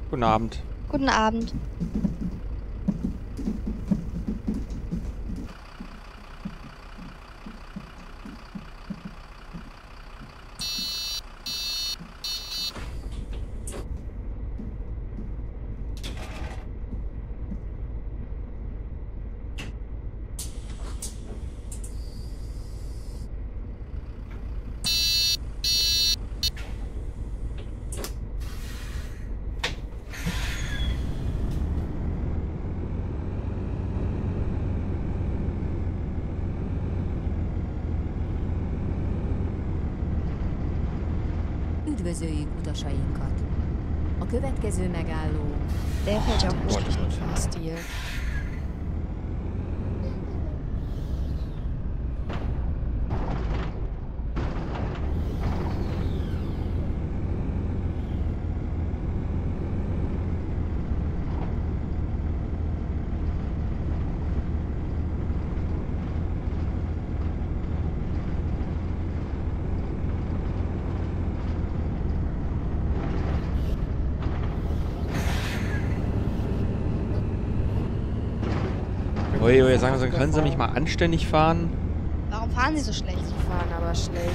Guten Abend. Guten Abend. Üdvözöljük utasainkat! A következő megálló... Der fällt ja auch Gott, richtig Gott. vom Stil. Ui, sagen Sie, können Sie mich mal anständig fahren? Warum fahren Sie so schlecht? Die fahren aber schlecht.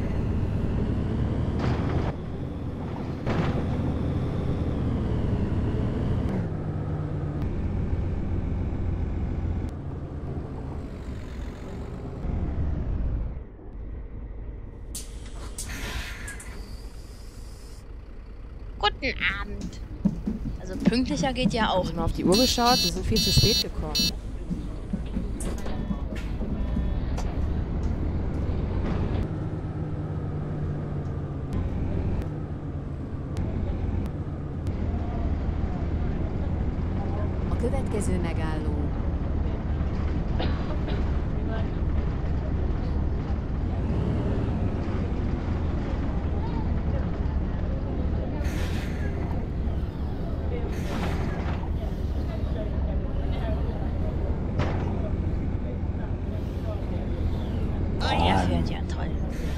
Guten Abend. Also pünktlicher geht ja auch. Ich habe mal auf die Uhr geschaut, wir sind viel zu spät gekommen. A következő megálló... Oh, er fährt ja toll.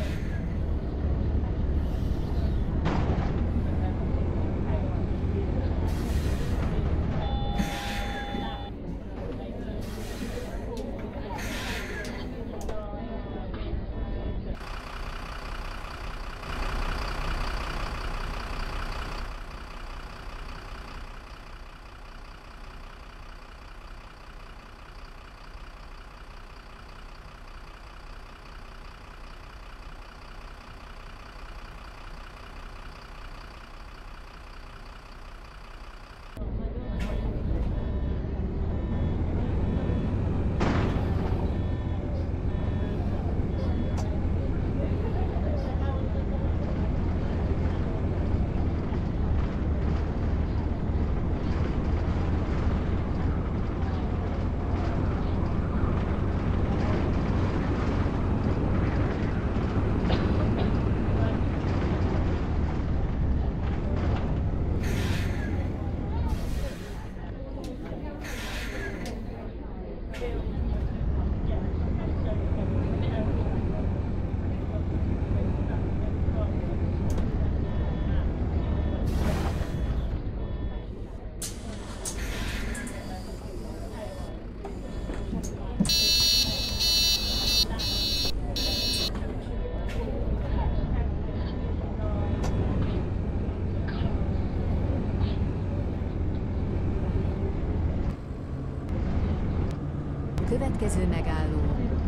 A következő megálló...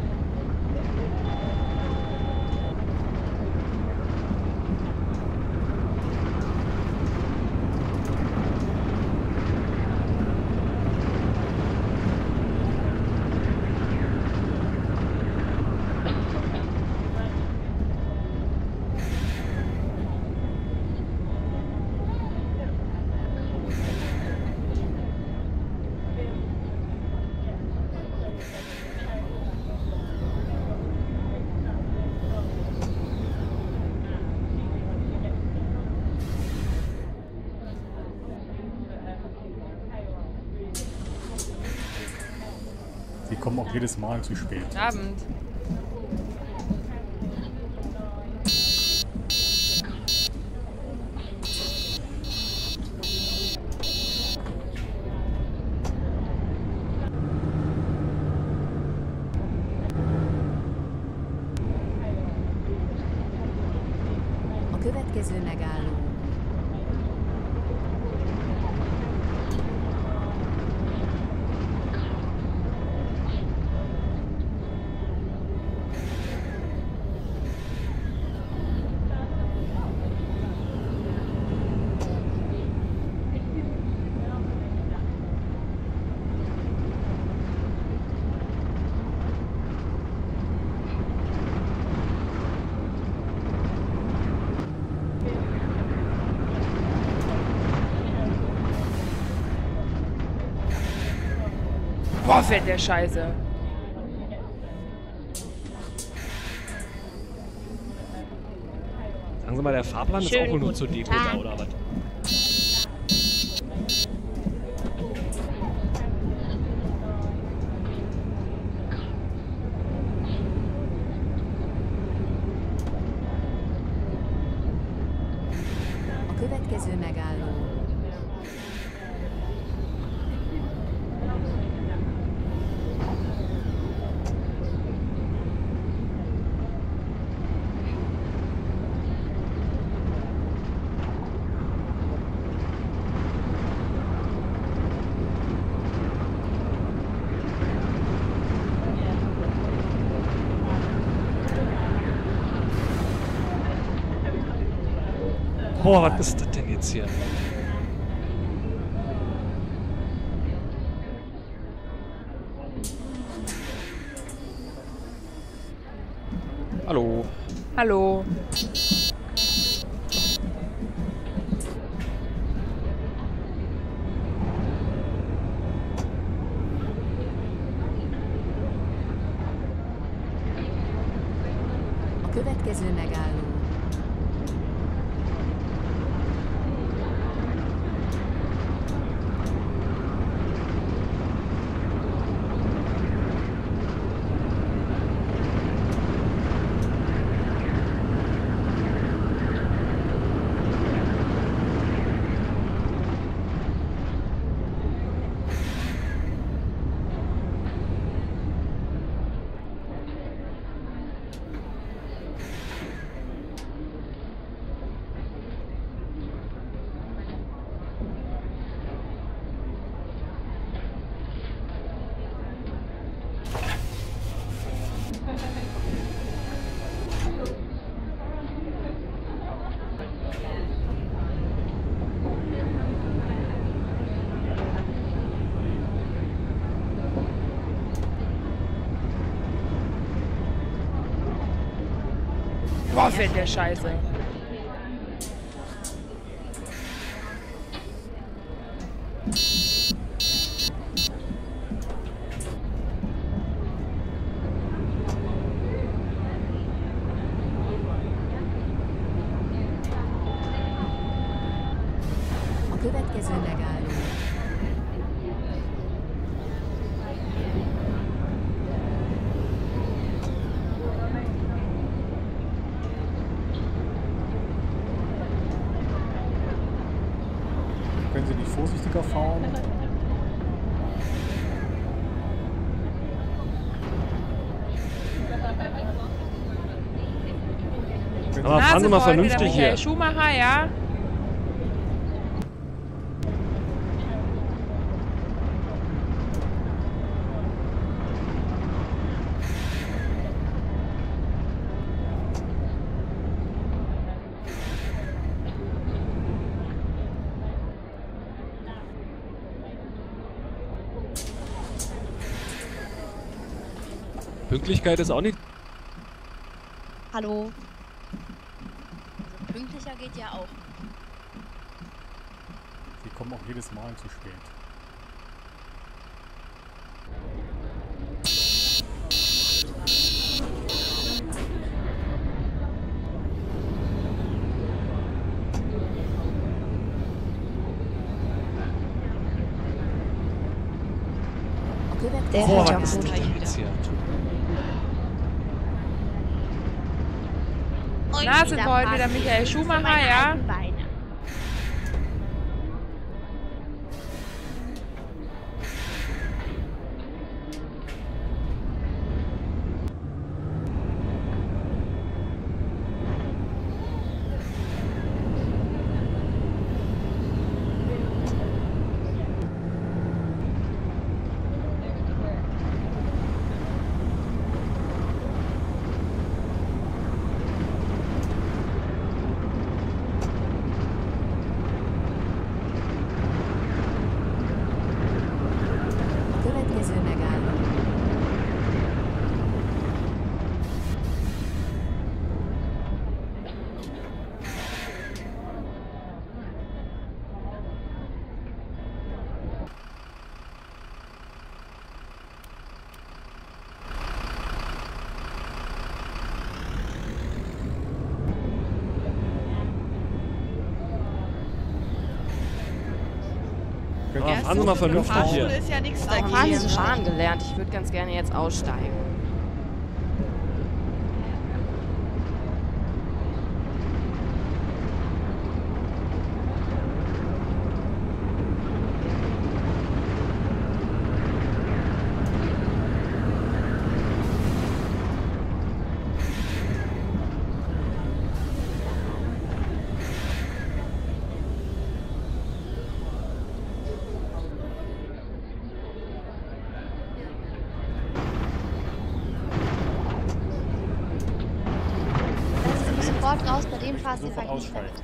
Sie kommen auch jedes Mal zu spät. Guten Abend. Boah, fährt der Scheiße. Sagen Sie mal, der Fahrplan ist Schönen auch wohl nur guten zur Deko Tag. da, oder was? A következő megálló Boah, was ist das denn jetzt hier? Hallo. Hallo. A következő megálló Boah, fährt der Scheiße. A következő megálló Können Sie nicht vorsichtiger fahren? Aber fahren Sie mal voll wie der vernünftig Michael hier. Schumacher, ja? Pünktlichkeit ist auch nicht... Hallo. Also pünktlicher geht ja auch. Sie kommen auch jedes Mal zu spät. A következő Der Boah, hört ja was auch ist das gut. denn jetzt hier? Und Nasenbeut wieder Michael Schumacher, ja? Beine. Aber fahren Sie mal vernünftig Fahrschule hier. ist ja nichts Fahren Sie dagegen. so fahren gelernt. Ich würde ganz gerne jetzt aussteigen. Lassen Sie mich sofort raus, bei dem Fahrzeug Sofort fahre ich nicht aussteigen. mit.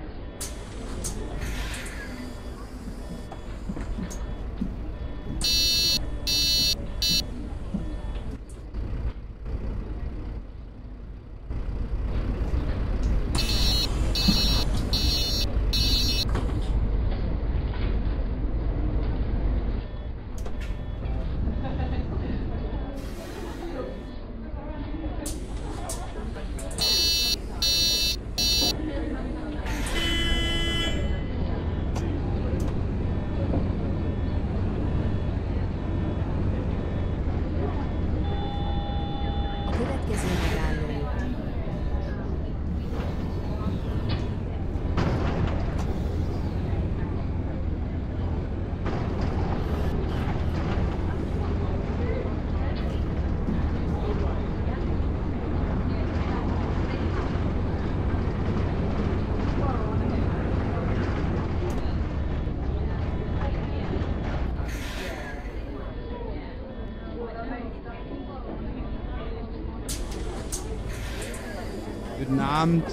A következő megálló. Guten Abend.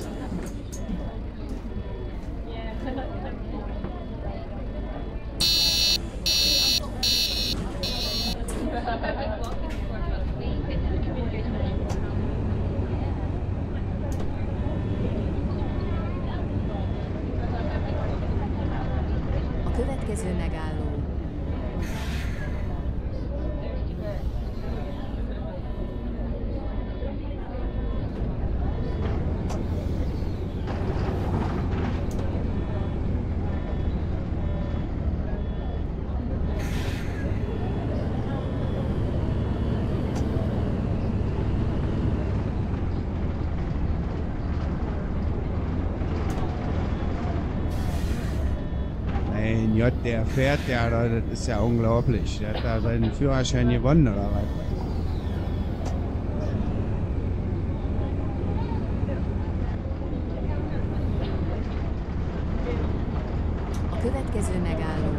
A következő megálló. Mein Gott, der fährt ja, das ist ja unglaublich. Der hat da seinen Führerschein gewonnen, oder was? A következő megálló.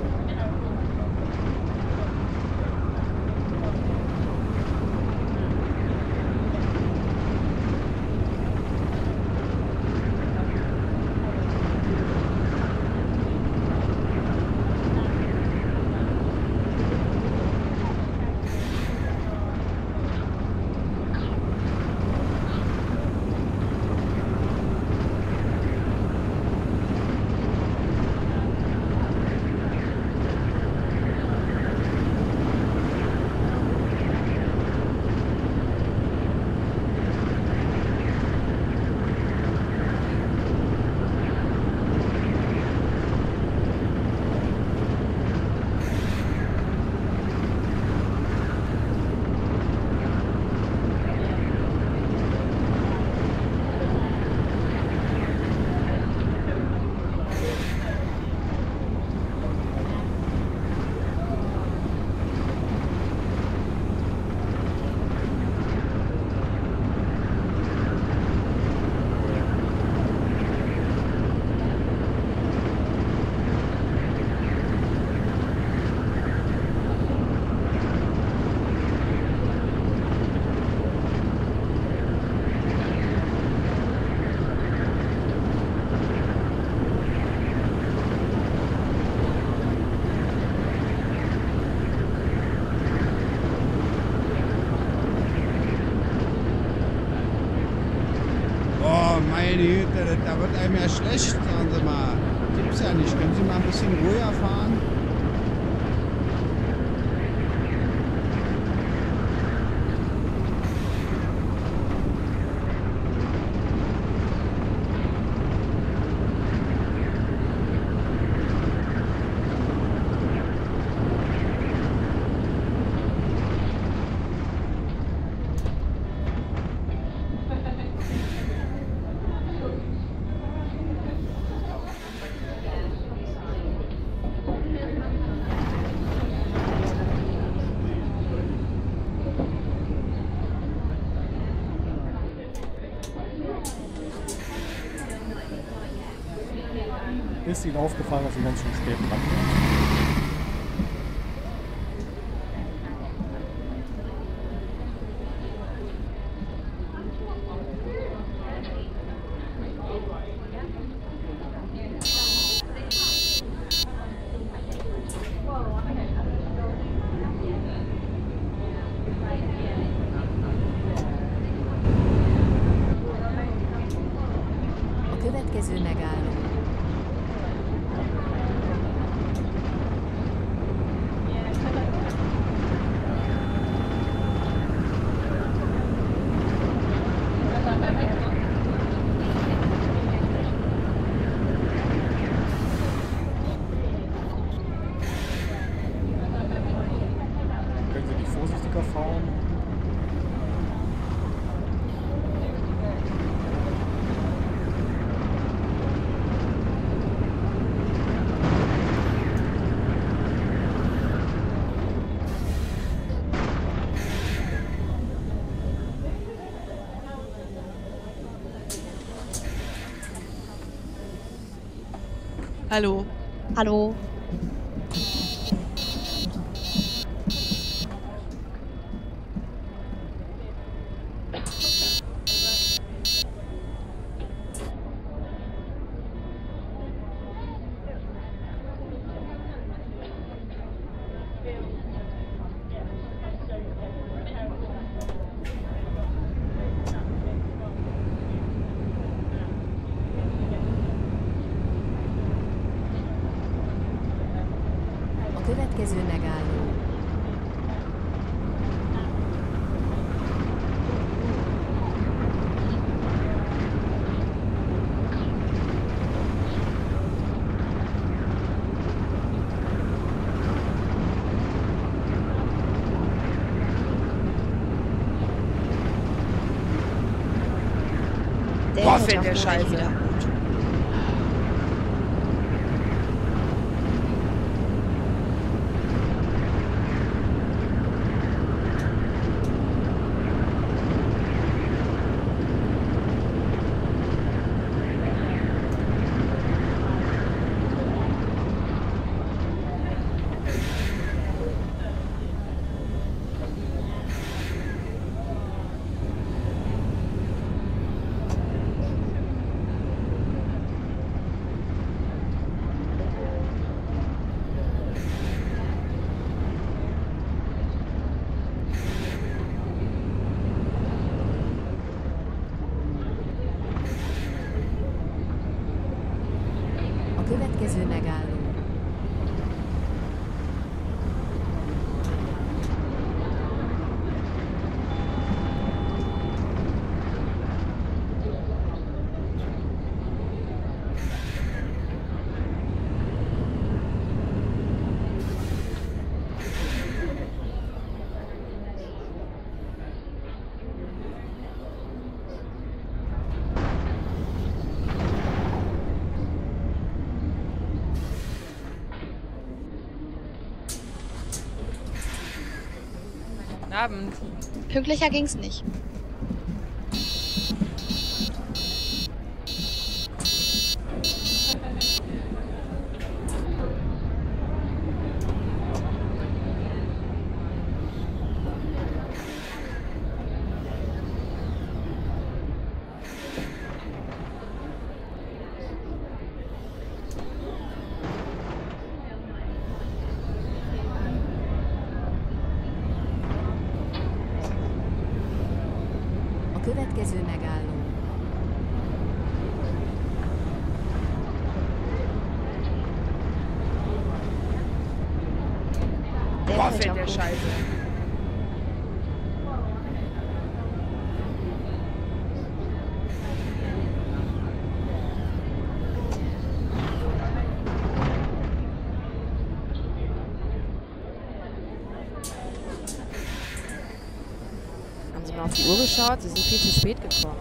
Meine Güte, da wird einem ja schlecht, sagen Sie mal. Gibt's ja nicht. Können Sie mal ein bisschen ruhiger fahren? ist Ihnen aufgefallen, dass Sie ganz schön spät dran sind? A következő megálló Können Sie nicht vorsichtiger fahren? Hallo. Hallo. A következő megálló Boah, fällt der Scheiße. A következő megálló Guten Abend. Pünktlicher ging's nicht. A következő megálló Boah, fällt der Scheiße. Haben Sie mal auf die Uhr geschaut? Sie sind viel zu spät gekommen.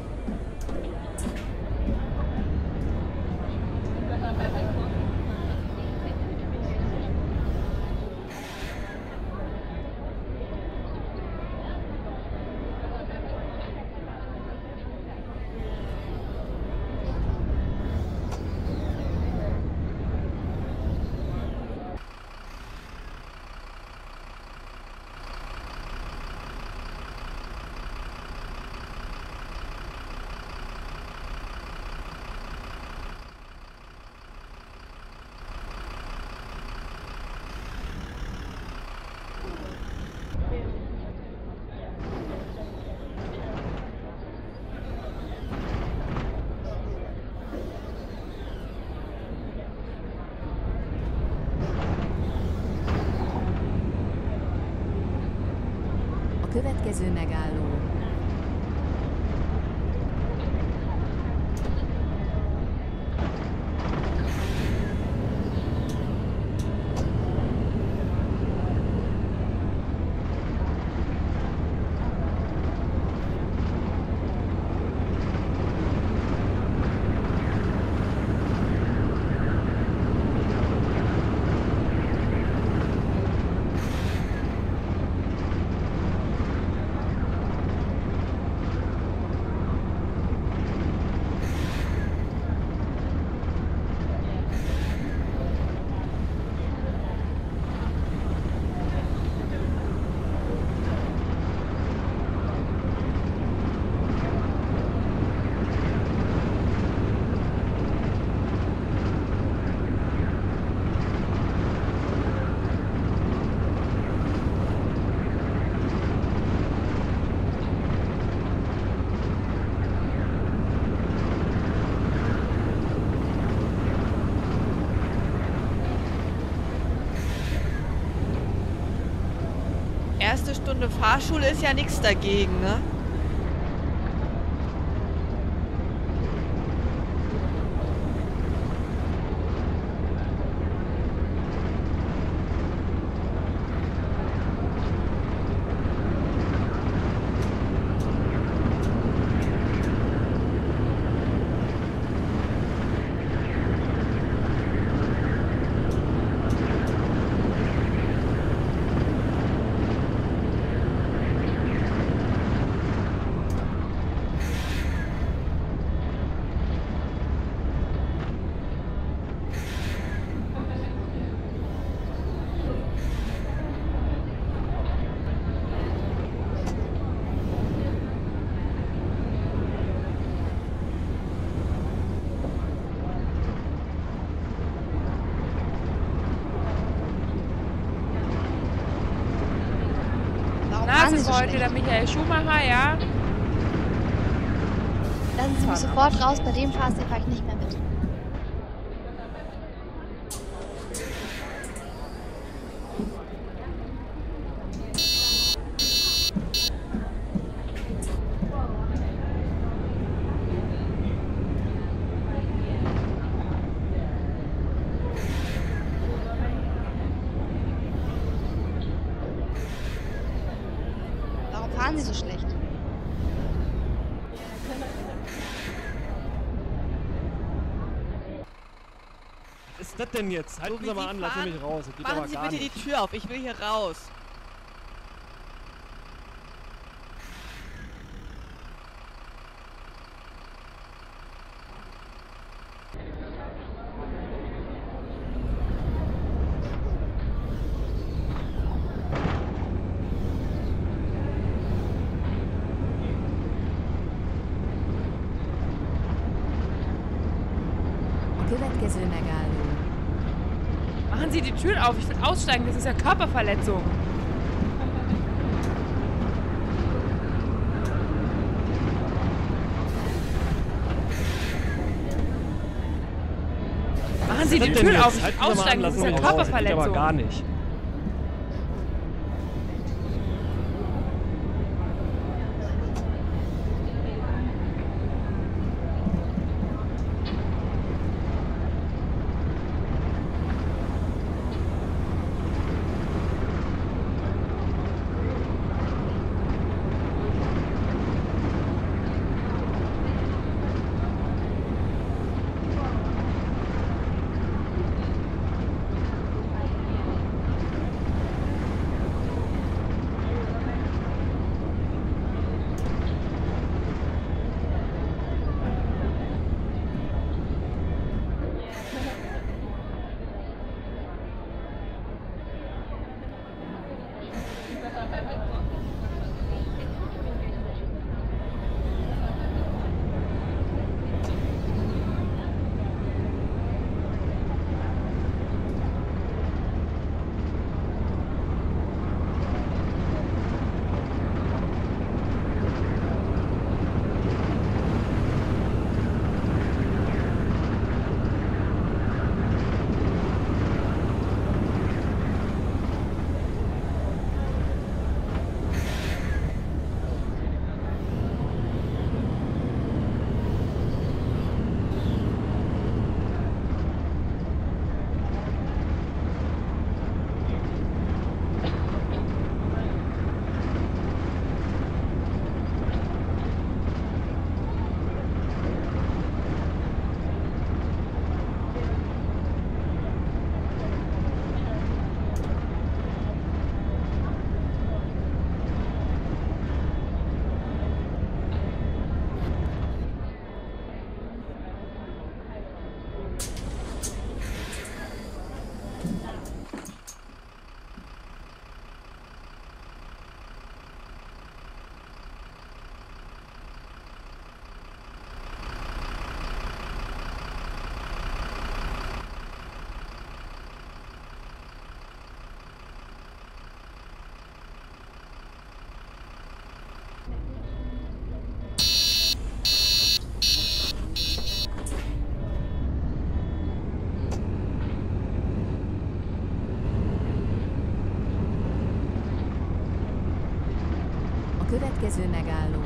következő megálló Erste Stunde Fahrschule ist ja nichts dagegen, ne? fahren Sie Das so ist heute schlecht? der Michael Schumacher, ja? Lassen Sie mich sofort raus, bei dem Fahrstil fahre ich nicht mehr mit. Warum fahren Sie so schlecht? Was ist das denn jetzt? Halten So wie Sie mal Sie an, lassen Sie fahren, mich raus. Das geht Machen aber Sie gar bitte nicht. die Tür auf, ich will hier raus. A következő megálló Machen Sie die Tür auf, ich will aussteigen, das ist ja Körperverletzung. Machen Sie die Was ist das denn Tür auf, jetzt? ich will Halten Sie mal an, aussteigen, das lassen ist Sie ja mich raus. Das geht aber Körperverletzung. gar nicht. A következő megálló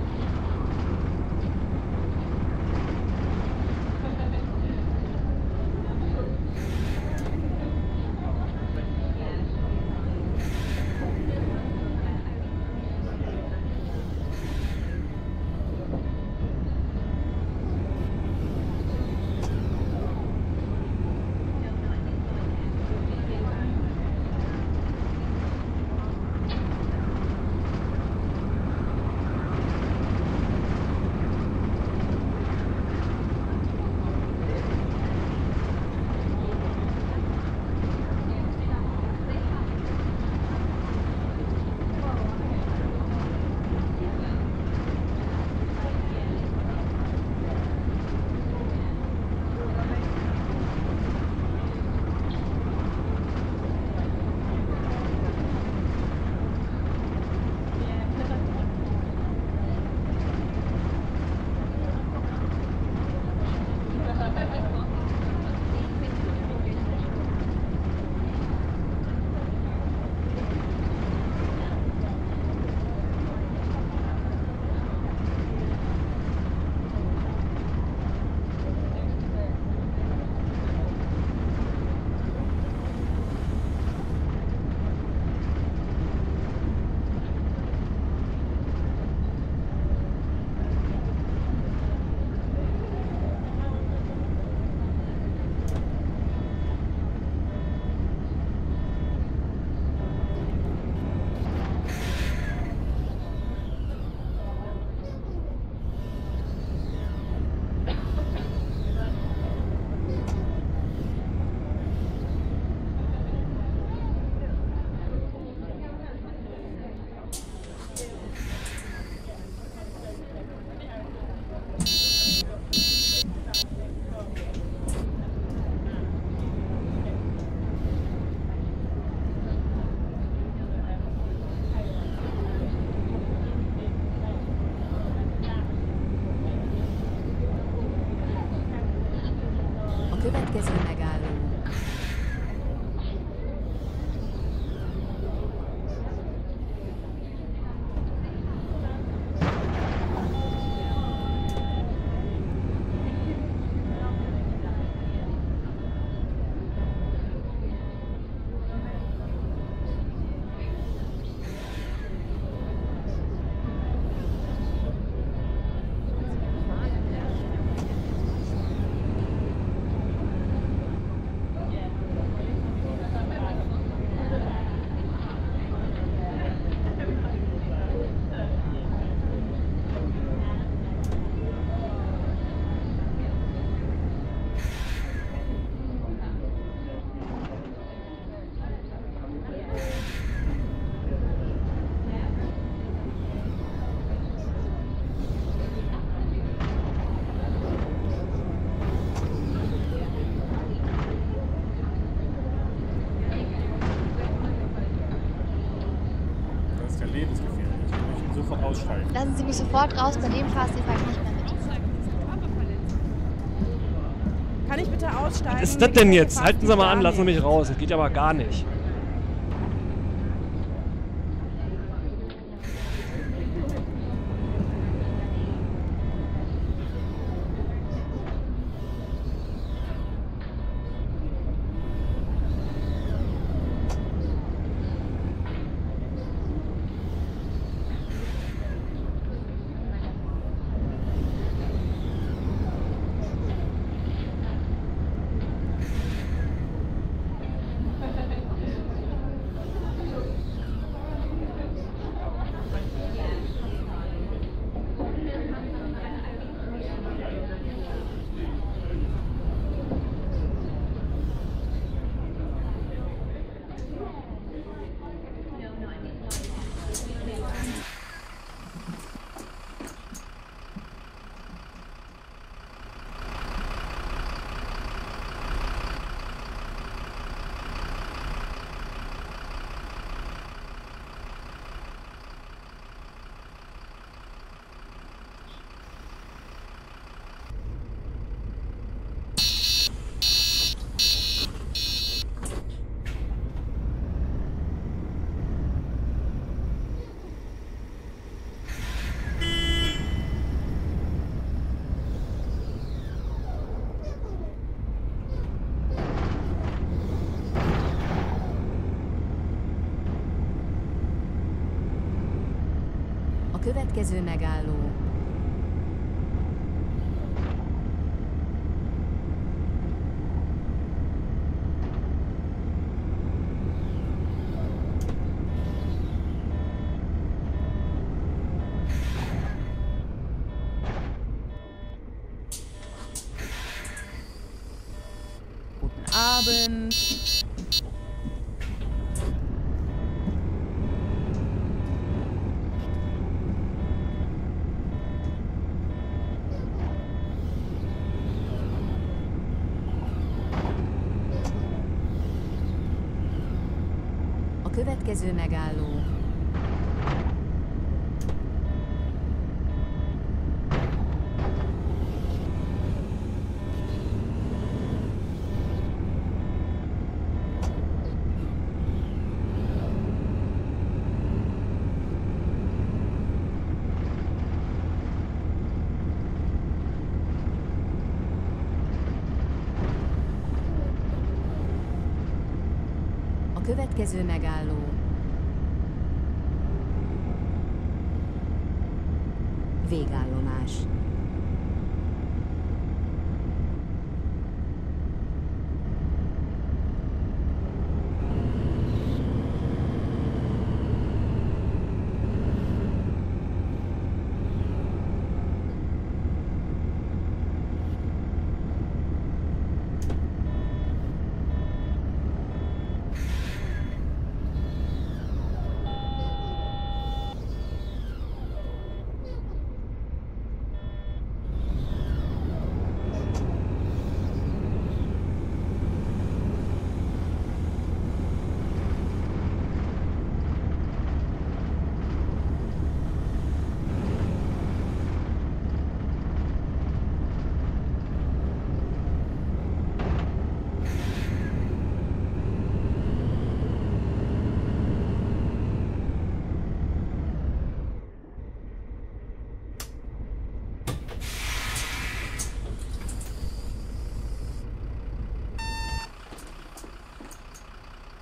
következő megálló. Lassen Sie mich sofort raus, bei dem Fahrstil fahre ich nicht mehr mit. Kann ich bitte aussteigen? Was ist das denn jetzt? Halten Sie mal an, lassen Sie mich raus. Das geht aber gar nicht. következő megálló Abend. A következő megálló következő megálló végállomás.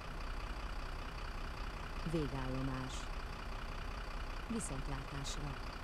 Végállomás. Viszontlátásra.